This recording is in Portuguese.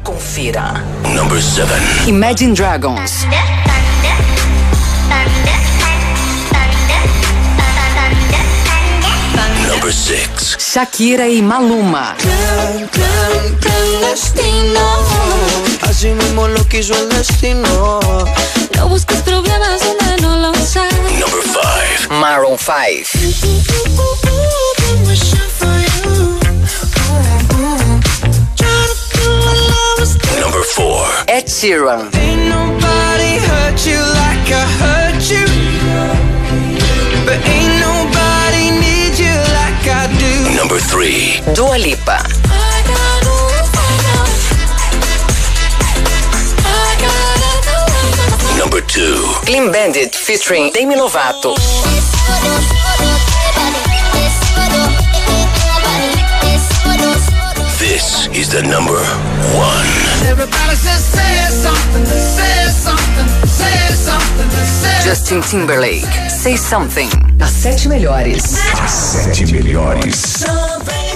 Confira. Number 7. Imagine Dragons. Number 6. Shakira e Maluma. Así mismo lo quiso el destino. No busques problemas donde no los hay. Number 5. Maroon 5. Number 4. Ed Sheeran. Ain't nobody hurt you like I hurt you, but ain't nobody need you like I do. Number 3. Dua Lipa. Number 2. Clean Bandit featuring Demi Lovato. This is the number 1. Everybody says say something, say something, say something, say. Justin Timberlake. Say Something. As 7 melhores. As 7 melhores.